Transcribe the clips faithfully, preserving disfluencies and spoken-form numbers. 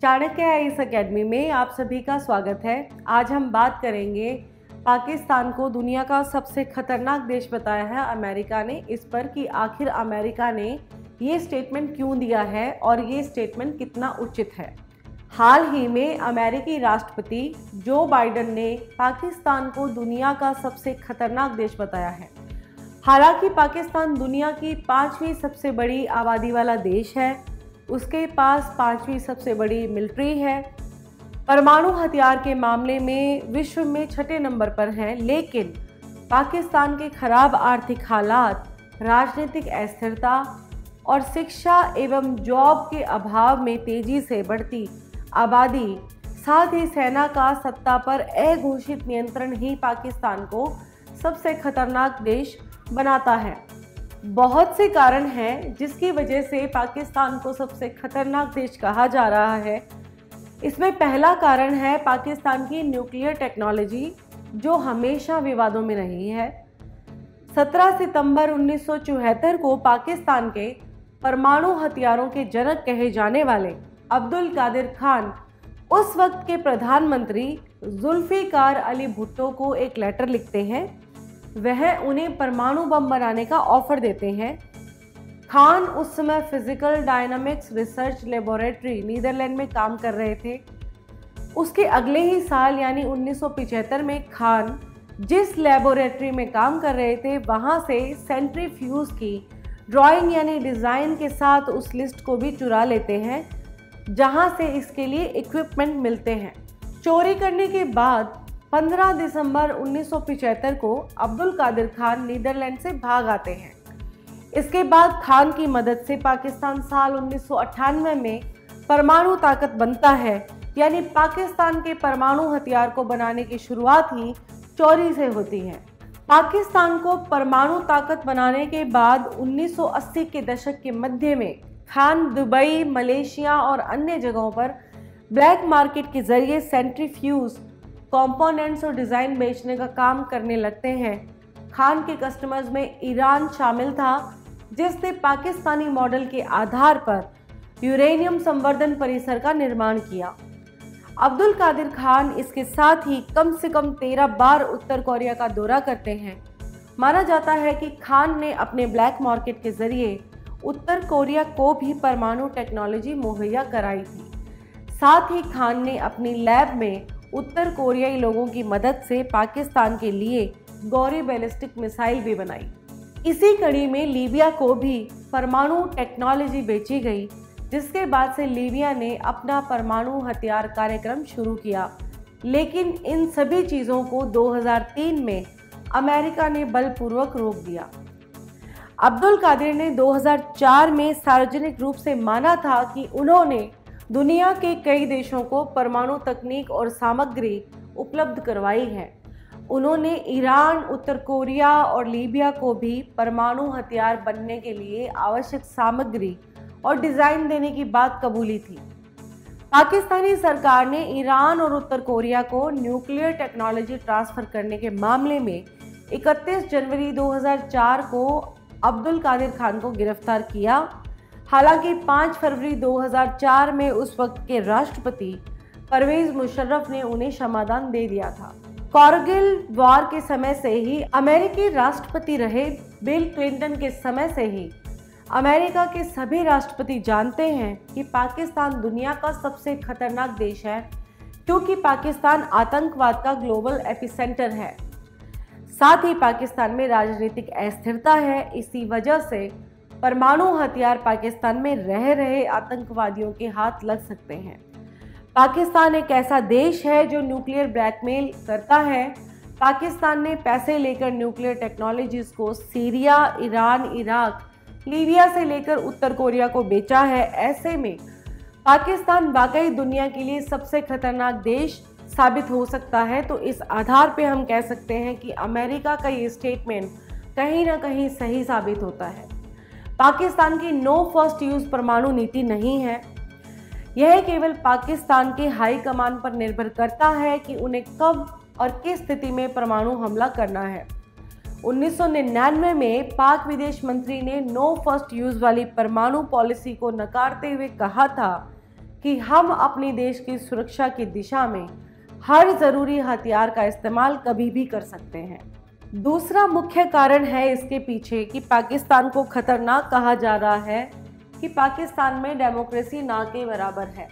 Chanakya IAS academy में आप सभी का स्वागत है। आज हम बात करेंगे पाकिस्तान को दुनिया का सबसे खतरनाक देश बताया है अमेरिका ने, इस पर कि आखिर अमेरिका ने ये स्टेटमेंट क्यों दिया है और ये स्टेटमेंट कितना उचित है। हाल ही में अमेरिकी राष्ट्रपति जो बाइडेन ने पाकिस्तान को दुनिया का सबसे खतरनाक देश बताया है। हालांकि पाकिस्तान दुनिया की पांचवी सबसे बड़ी आबादी वाला देश है, उसके पास पांचवी सबसे बड़ी मिलिट्री है, परमाणु हथियार के मामले में विश्व में छठे नंबर पर है, लेकिन पाकिस्तान के खराब आर्थिक हालात, राजनीतिक अस्थिरता और शिक्षा एवं जॉब के अभाव में तेजी से बढ़ती आबादी, साथ ही सेना का सत्ता पर अघोषित नियंत्रण ही पाकिस्तान को सबसे खतरनाक देश बनाता है। बहुत से कारण हैं जिसकी वजह से पाकिस्तान को सबसे खतरनाक देश कहा जा रहा है। इसमें पहला कारण है पाकिस्तान की न्यूक्लियर टेक्नोलॉजी, जो हमेशा विवादों में रही है। सत्रह सितंबर उन्नीस सौ चौहत्तर को पाकिस्तान के परमाणु हथियारों के जनक कहे जाने वाले अब्दुल कादिर खान उस वक्त के प्रधानमंत्री जुल्फिकार अली भुट्टो को एक लेटर लिखते हैं। वह उन्हें परमाणु बम बनाने का ऑफर देते हैं। खान उस समय physical dynamics research laboratory Netherlands में काम कर रहे थे। उसके अगले ही साल यानी उन्नीस सौ पचहत्तर में खान जिस लेबोरेटरी में काम कर रहे थे, वहां से सेंट्रीफ्यूज की ड्राइंग यानी डिज़ाइन के साथ उस लिस्ट को भी चुरा लेते हैं जहां से इसके लिए इक्विपमेंट मिलते हैं। चोरी करने के बाद पंद्रह दिसंबर उन्नीस सौ पचहत्तर को अब्दुल कादिर खान नीदरलैंड से भाग आते हैं। इसके बाद खान की मदद से पाकिस्तान साल उन्नीस सौ अट्ठानवे में परमाणु ताकत बनता है, यानी पाकिस्तान के परमाणु हथियार को बनाने की शुरुआत ही चोरी से होती है। पाकिस्तान को परमाणु ताकत बनाने के बाद उन्नीस सौ अस्सी के दशक के मध्य में खान दुबई, मलेशिया और अन्य जगहों पर ब्लैक मार्केट के जरिए सेंट्रीफ्यूज कंपोनेंट्स और डिज़ाइन बेचने का काम करने लगते हैं। खान के कस्टमर्स में ईरान शामिल था, जिसने पाकिस्तानी मॉडल के आधार पर यूरेनियम संवर्धन परिसर का निर्माण किया। अब्दुल कादिर खान इसके साथ ही कम से कम तेरह बार उत्तर कोरिया का दौरा करते हैं। माना जाता है कि खान ने अपने ब्लैक मार्केट के जरिए उत्तर कोरिया को भी परमाणु टेक्नोलॉजी मुहैया कराई थी। साथ ही खान ने अपनी लैब में उत्तर कोरियाई लोगों की मदद से पाकिस्तान के लिए गौरी बैलिस्टिक मिसाइल भी बनाई। इसी कड़ी में लीबिया को भी परमाणु टेक्नोलॉजी बेची गई, जिसके बाद से लीबिया ने अपना परमाणु हथियार कार्यक्रम शुरू किया। लेकिन इन सभी चीज़ों को दो हज़ार तीन में अमेरिका ने बलपूर्वक रोक दिया। अब्दुल कादिर ने दो हज़ार चार में सार्वजनिक रूप से माना था कि उन्होंने दुनिया के कई देशों को परमाणु तकनीक और सामग्री उपलब्ध करवाई है। उन्होंने ईरान, उत्तर कोरिया और लीबिया को भी परमाणु हथियार बनने के लिए आवश्यक सामग्री और डिज़ाइन देने की बात कबूली थी। पाकिस्तानी सरकार ने ईरान और उत्तर कोरिया को न्यूक्लियर टेक्नोलॉजी ट्रांसफ़र करने के मामले में इकतीस जनवरी दो हज़ार चार को अब्दुल कादिर खान को गिरफ्तार किया। हालांकि पाँच फरवरी दो हज़ार चार में उस वक्त के राष्ट्रपति परवेज मुशर्रफ ने उन्हें क्षमादान दे दिया था। कारगिल वॉर के समय से ही अमेरिकी राष्ट्रपति रहे बिल क्लिंटन के समय से ही अमेरिका के सभी राष्ट्रपति जानते हैं कि पाकिस्तान दुनिया का सबसे खतरनाक देश है, क्योंकि पाकिस्तान आतंकवाद का ग्लोबल एपिसेंटर है। साथ ही पाकिस्तान में राजनीतिक अस्थिरता है। इसी वजह से परमाणु हथियार पाकिस्तान में रह रहे आतंकवादियों के हाथ लग सकते हैं। पाकिस्तान एक ऐसा देश है जो न्यूक्लियर ब्लैकमेल करता है। पाकिस्तान ने पैसे लेकर न्यूक्लियर टेक्नोलॉजीज को सीरिया, ईरान, इराक, लीबिया से लेकर उत्तर कोरिया को बेचा है। ऐसे में पाकिस्तान वाकई दुनिया के लिए सबसे खतरनाक देश साबित हो सकता है। तो इस आधार पे हम कह सकते हैं कि अमेरिका का ये स्टेटमेंट कहीं ना कहीं सही साबित होता है। पाकिस्तान की नो फर्स्ट यूज परमाणु नीति नहीं है। यह केवल पाकिस्तान के हाई कमान पर निर्भर करता है कि उन्हें कब और किस स्थिति में परमाणु हमला करना है। उन्नीस सौ निन्यानवे में पाक विदेश मंत्री ने नो फर्स्ट यूज वाली परमाणु पॉलिसी को नकारते हुए कहा था कि हम अपनी देश की सुरक्षा की दिशा में हर ज़रूरी हथियार का इस्तेमाल कभी भी कर सकते हैं। दूसरा मुख्य कारण है इसके पीछे कि पाकिस्तान को खतरनाक कहा जा रहा है कि पाकिस्तान में डेमोक्रेसी ना के बराबर है।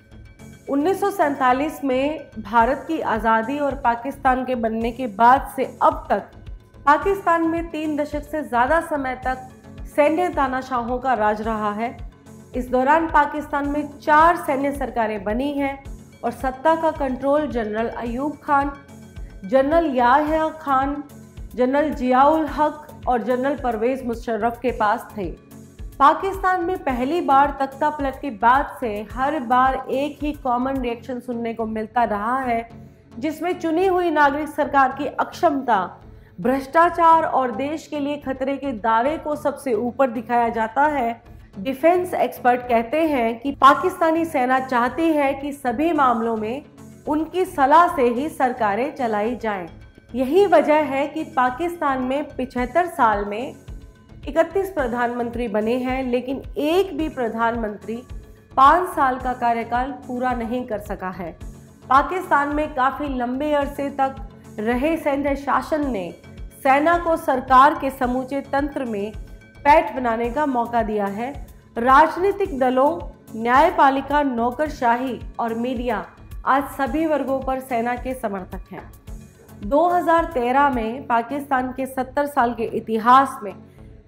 उन्नीस सौ सैंतालीस में भारत की आज़ादी और पाकिस्तान के बनने के बाद से अब तक पाकिस्तान में तीन दशक से ज़्यादा समय तक सैन्य तानाशाहों का राज रहा है। इस दौरान पाकिस्तान में चार सैन्य सरकारें बनी हैं और सत्ता का control general Ayub Khan, general Yahya Khan, general Ziaul Haq और जनरल परवेज मुशर्रफ के पास थे। पाकिस्तान में पहली बार तख्ता पलट के बाद से हर बार एक ही कॉमन रिएक्शन सुनने को मिलता रहा है, जिसमें चुनी हुई नागरिक सरकार की अक्षमता, भ्रष्टाचार और देश के लिए खतरे के दावे को सबसे ऊपर दिखाया जाता है। डिफेंस एक्सपर्ट कहते हैं कि पाकिस्तानी सेना चाहती है कि सभी मामलों में उनकी सलाह से ही सरकारें चलाई जाएं। यही वजह है कि पाकिस्तान में पिछहत्तर साल में इकतीस प्रधानमंत्री बने हैं, लेकिन एक भी प्रधानमंत्री पाँच साल का कार्यकाल पूरा नहीं कर सका है। पाकिस्तान में काफ़ी लंबे अरसे तक रहे सैन्य शासन ने सेना को सरकार के समूचे तंत्र में पैठ बनाने का मौका दिया है। राजनीतिक दलों, न्यायपालिका, नौकरशाही और मीडिया आज सभी वर्गों पर सेना के समर्थक हैं। दो हज़ार तेरह में पाकिस्तान के सत्तर साल के इतिहास में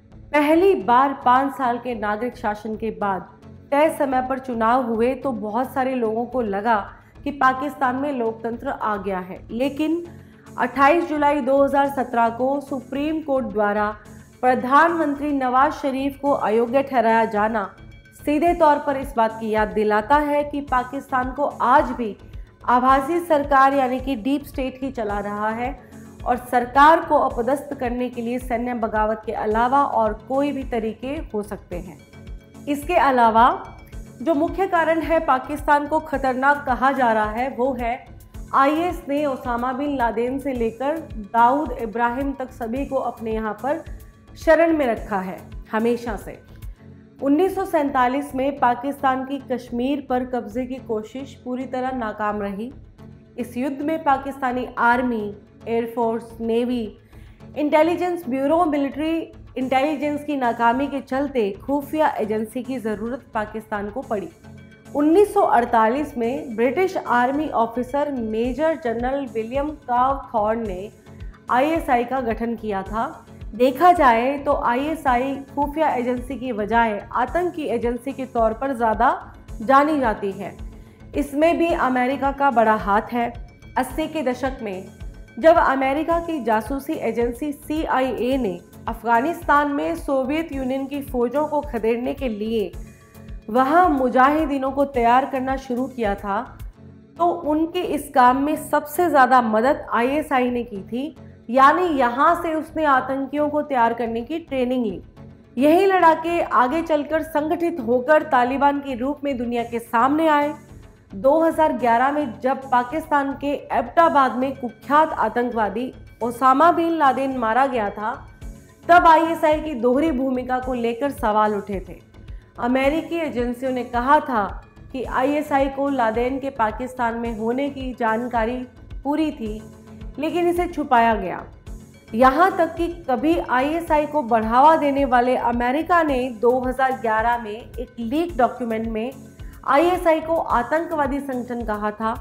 पहली बार पाँच साल के नागरिक शासन के बाद तय समय पर चुनाव हुए तो बहुत सारे लोगों को लगा कि पाकिस्तान में लोकतंत्र आ गया है, लेकिन अट्ठाईस जुलाई दो हज़ार सत्रह को सुप्रीम कोर्ट द्वारा प्रधानमंत्री नवाज शरीफ को अयोग्य ठहराया जाना सीधे तौर पर इस बात की याद दिलाता है कि पाकिस्तान को आज भी आभासी सरकार यानी कि डीप स्टेट ही चला रहा है और सरकार को अपदस्थ करने के लिए सैन्य बगावत के अलावा और कोई भी तरीके हो सकते हैं। इसके अलावा जो मुख्य कारण है पाकिस्तान को खतरनाक कहा जा रहा है वो है आईएस ने ओसामा बिन लादेन से लेकर दाऊद इब्राहिम तक सभी को अपने यहाँ पर शरण में रखा है हमेशा से। उन्नीस सौ सैंतालीस में पाकिस्तान की कश्मीर पर कब्जे की कोशिश पूरी तरह नाकाम रही। इस युद्ध में Pakistani army, air force, navy, intelligence bureau, military intelligence की नाकामी के चलते खुफिया एजेंसी की ज़रूरत पाकिस्तान को पड़ी। उन्नीस सौ अड़तालीस में British army officer major general William Cawthorne ने आईएसआई का गठन किया था। देखा जाए तो आईएसआई खुफिया एजेंसी की बजाय आतंकी एजेंसी के तौर पर ज़्यादा जानी जाती है। इसमें भी अमेरिका का बड़ा हाथ है। अस्सी के दशक में जब अमेरिका की जासूसी एजेंसी सीआईए ने अफगानिस्तान में सोवियत यूनियन की फ़ौजों को खदेड़ने के लिए वहां मुजाहिदीनों को तैयार करना शुरू किया था, तो उनके इस काम में सबसे ज़्यादा मदद आईएसआई ने की थी, यानी यहाँ से उसने आतंकियों को तैयार करने की ट्रेनिंग ली। यही लड़ाके आगे चलकर संगठित होकर तालिबान के रूप में दुनिया के सामने आए। दो हज़ार ग्यारह में जब पाकिस्तान के एबटाबाद में कुख्यात आतंकवादी ओसामा बिन लादेन मारा गया था, तब आईएसआई की दोहरी भूमिका को लेकर सवाल उठे थे। अमेरिकी एजेंसियों ने कहा था कि आईएसआई को लादेन के पाकिस्तान में होने की जानकारी पूरी थी, लेकिन इसे छुपाया गया। यहाँ तक कि कभी आईएसआई को बढ़ावा देने वाले अमेरिका ने दो हज़ार ग्यारह में एक लीक डॉक्यूमेंट में आईएसआई को आतंकवादी संगठन कहा था।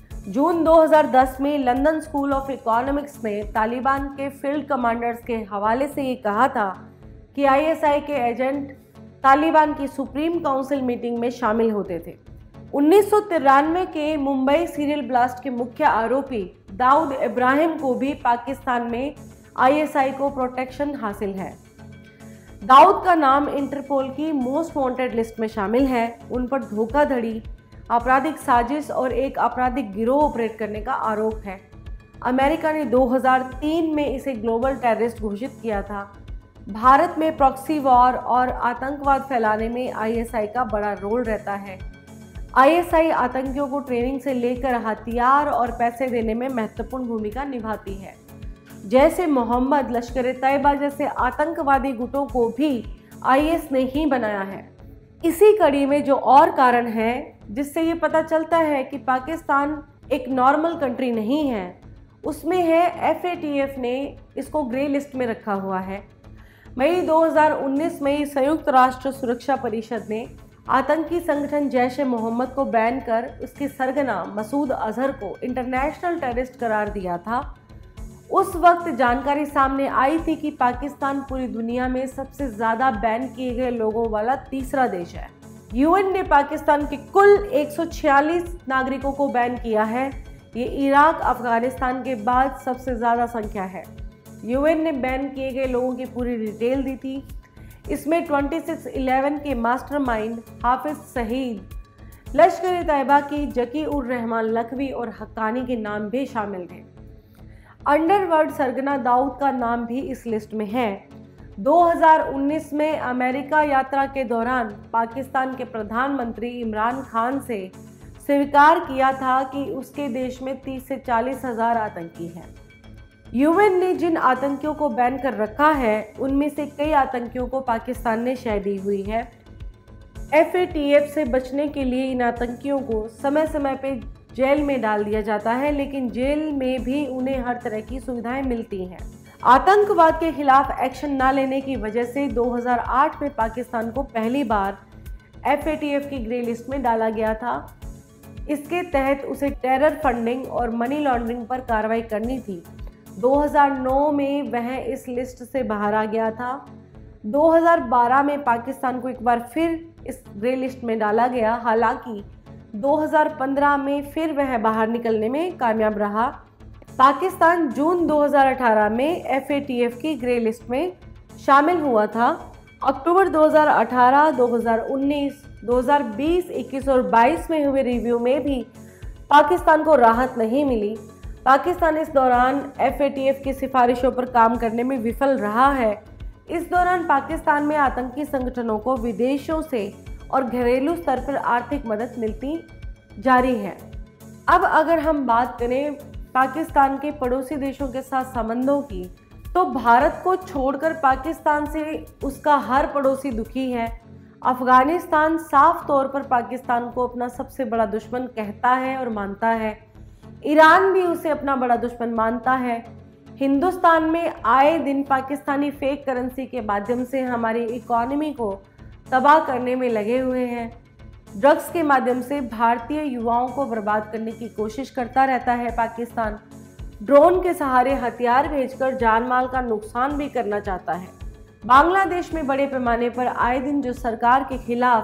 जून दो हज़ार दस में लंदन स्कूल ऑफ इकोनॉमिक्स ने तालिबान के फील्ड कमांडर्स के हवाले से ये कहा था कि आईएसआई के एजेंट तालिबान की सुप्रीम काउंसिल मीटिंग में शामिल होते थे। उन्नीस सौ तिरानवे के मुंबई सीरियल ब्लास्ट के मुख्य आरोपी दाऊद इब्राहिम को भी पाकिस्तान में आईएसआई को प्रोटेक्शन हासिल है। दाऊद का नाम इंटरपोल की मोस्ट वांटेड लिस्ट में शामिल है। उन पर धोखाधड़ी, आपराधिक साजिश और एक आपराधिक गिरोह ऑपरेट करने का आरोप है। अमेरिका ने दो हज़ार तीन में इसे ग्लोबल टेररिस्ट घोषित किया था। भारत में प्रॉक्सी वॉर और आतंकवाद फैलाने में आईएसआई का बड़ा रोल रहता है। आईएसआई आतंकियों को ट्रेनिंग से लेकर हथियार और पैसे देने में महत्वपूर्ण भूमिका निभाती है। जैसे मोहम्मद, लश्कर-ए-तैयबा जैसे आतंकवादी गुटों को भी आईएस ने ही बनाया है। इसी कड़ी में जो और कारण है जिससे ये पता चलता है कि पाकिस्तान एक नॉर्मल कंट्री नहीं है, उसमें है एफ ए टी एफ ने इसको ग्रे लिस्ट में रखा हुआ है। मई दो हज़ार उन्नीस में संयुक्त राष्ट्र सुरक्षा परिषद ने आतंकी संगठन जैश ए मोहम्मद को बैन कर उसके सरगना मसूद अजहर को इंटरनेशनल टेररिस्ट करार दिया था। उस वक्त जानकारी सामने आई थी कि पाकिस्तान पूरी दुनिया में सबसे ज़्यादा बैन किए गए लोगों वाला तीसरा देश है। यू एन ने पाकिस्तान के कुल एक सौ छियालीस नागरिकों को बैन किया है। ये इराक, अफगानिस्तान के बाद सबसे ज़्यादा संख्या है। यू एन ने बैन किए गए लोगों की पूरी डिटेल दी थी। इसमें छब्बीस ग्यारह के मास्टरमाइंड हाफिज सईद, लश्कर-ए-तैयबा की जकी उर रहमान लखवी और हक्कानी के नाम भी शामिल थे। अंडरवर्ल्ड सरगना दाऊद का नाम भी इस लिस्ट में है। दो हज़ार उन्नीस में अमेरिका यात्रा के दौरान पाकिस्तान के प्रधानमंत्री इमरान खान से स्वीकार किया था कि उसके देश में तीस से चालीस हजार आतंकी हैं। यू एन ने जिन आतंकियों को बैन कर रखा है उनमें से कई आतंकियों को पाकिस्तान ने शह दी हुई है। एफ ए टी एफ से बचने के लिए इन आतंकियों को समय समय पे जेल में डाल दिया जाता है, लेकिन जेल में भी उन्हें हर तरह की सुविधाएं मिलती हैं। आतंकवाद के खिलाफ एक्शन न लेने की वजह से दो हज़ार आठ में पाकिस्तान को पहली बार एफ ए टी एफ की ग्रे लिस्ट में डाला गया था। इसके तहत उसे टेरर फंडिंग और मनी लॉन्ड्रिंग पर कार्रवाई करनी थी। दो हज़ार नौ में वह इस लिस्ट से बाहर आ गया था। दो हज़ार बारह में पाकिस्तान को एक बार फिर इस ग्रे लिस्ट में डाला गया। हालांकि दो हज़ार पंद्रह में फिर वह बाहर निकलने में कामयाब रहा। पाकिस्तान जून दो हज़ार अठारह में एफ ए टी एफ की ग्रे लिस्ट में शामिल हुआ था। अक्टूबर दो हज़ार अठारह, दो हज़ार उन्नीस, दो हज़ार बीस, इक्कीस और बाईस में हुए रिव्यू में भी पाकिस्तान को राहत नहीं मिली। पाकिस्तान इस दौरान एफ ए टी एफ की सिफारिशों पर काम करने में विफल रहा है। इस दौरान पाकिस्तान में आतंकी संगठनों को विदेशों से और घरेलू स्तर पर आर्थिक मदद मिलती जारी है। अब अगर हम बात करें पाकिस्तान के पड़ोसी देशों के साथ संबंधों की, तो भारत को छोड़कर पाकिस्तान से उसका हर पड़ोसी दुखी है। अफगानिस्तान साफ तौर पर पाकिस्तान को अपना सबसे बड़ा दुश्मन कहता है और मानता है। ईरान भी उसे अपना बड़ा दुश्मन मानता है। हिंदुस्तान में आए दिन पाकिस्तानी फेक करेंसी के माध्यम से हमारी इकोनॉमी को तबाह करने में लगे हुए हैं। ड्रग्स के माध्यम से भारतीय युवाओं को बर्बाद करने की कोशिश करता रहता है पाकिस्तान। ड्रोन के सहारे हथियार भेजकर जान माल का नुकसान भी करना चाहता है। बांग्लादेश में बड़े पैमाने पर आए दिन जो सरकार के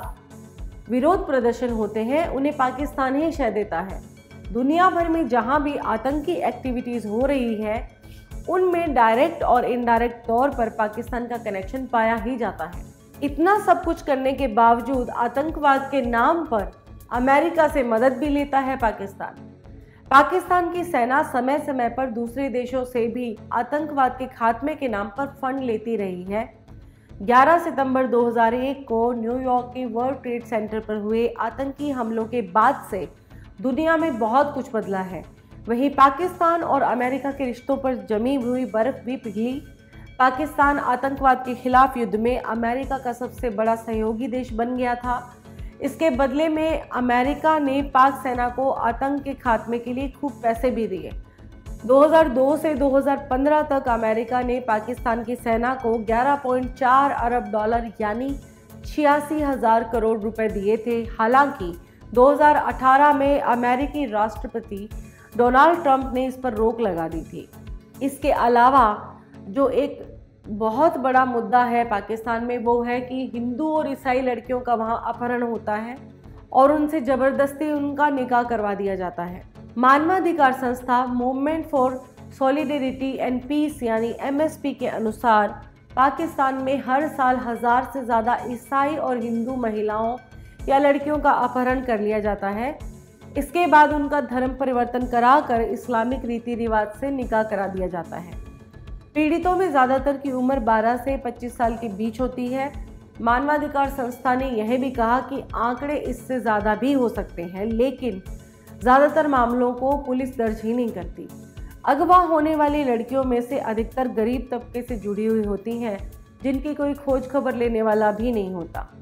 खिलाफ विरोध प्रदर्शन होते हैं उन्हें पाकिस्तान ही शह देता है। दुनिया भर में जहां भी आतंकी एक्टिविटीज़ हो रही है उनमें डायरेक्ट और इनडायरेक्ट तौर पर पाकिस्तान का कनेक्शन पाया ही जाता है। इतना सब कुछ करने के बावजूद आतंकवाद के नाम पर अमेरिका से मदद भी लेता है पाकिस्तान। पाकिस्तान की सेना समय समय पर दूसरे देशों से भी आतंकवाद के खात्मे के नाम पर फंड लेती रही है। ग्यारह सितंबर दो हज़ार एक को न्यूयॉर्क के वर्ल्ड ट्रेड सेंटर पर हुए आतंकी हमलों के बाद से दुनिया में बहुत कुछ बदला है। वहीं पाकिस्तान और अमेरिका के रिश्तों पर जमी हुई बर्फ भी पिघली। पाकिस्तान आतंकवाद के खिलाफ युद्ध में अमेरिका का सबसे बड़ा सहयोगी देश बन गया था। इसके बदले में अमेरिका ने पाक सेना को आतंक के खात्मे के लिए खूब पैसे भी दिए। दो हज़ार दो से दो हज़ार पंद्रह तक अमेरिका ने पाकिस्तान की सेना को ग्यारह पॉइंट चार अरब डॉलर यानी छियासी हजार करोड़ रुपए दिए थे। हालांकि दो हज़ार अठारह में अमेरिकी राष्ट्रपति डोनाल्ड ट्रंप ने इस पर रोक लगा दी थी। इसके अलावा जो एक बहुत बड़ा मुद्दा है पाकिस्तान में वो है कि हिंदू और ईसाई लड़कियों का वहाँ अपहरण होता है और उनसे ज़बरदस्ती उनका निकाह करवा दिया जाता है। मानवाधिकार संस्था movement for solidarity and peace यानी एम एस पी के अनुसार पाकिस्तान में हर साल हज़ार से ज़्यादा ईसाई और हिंदू महिलाओं या लड़कियों का अपहरण कर लिया जाता है। इसके बाद उनका धर्म परिवर्तन कराकर इस्लामिक रीति रिवाज से निकाह करा दिया जाता है। पीड़ितों में ज़्यादातर की उम्र बारह से पच्चीस साल के बीच होती है। मानवाधिकार संस्था ने यह भी कहा कि आंकड़े इससे ज़्यादा भी हो सकते हैं, लेकिन ज़्यादातर मामलों को पुलिस दर्ज ही नहीं करती। अगवा होने वाली लड़कियों में से अधिकतर गरीब तबके से जुड़ी हुई होती हैं, जिनकी कोई खोज खबर लेने वाला भी नहीं होता।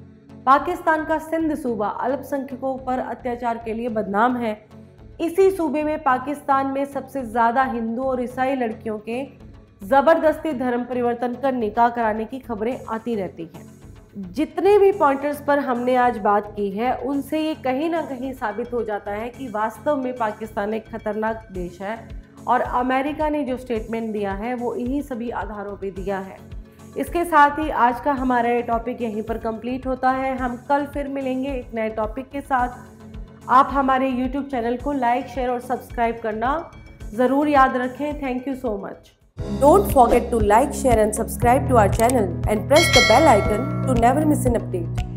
पाकिस्तान का सिंध सूबा अल्पसंख्यकों पर अत्याचार के लिए बदनाम है। इसी सूबे में पाकिस्तान में सबसे ज़्यादा हिंदू और ईसाई लड़कियों के ज़बरदस्ती धर्म परिवर्तन कर निकाह कराने की खबरें आती रहती हैं। जितने भी पॉइंटर्स पर हमने आज बात की है, उनसे ये कहीं ना कहीं साबित हो जाता है कि वास्तव में पाकिस्तान एक खतरनाक देश है और अमेरिका ने जो स्टेटमेंट दिया है वो इन्हीं सभी आधारों पे दिया है। इसके साथ ही आज का हमारा ये टॉपिक यहीं पर कंप्लीट होता है। हम कल फिर मिलेंगे एक नए टॉपिक के साथ। आप हमारे यूट्यूब चैनल को लाइक, शेयर और सब्सक्राइब करना ज़रूर याद रखें। Thank you so much. Don't forget to like, share and subscribe to our channel and press the bell icon to never miss an update.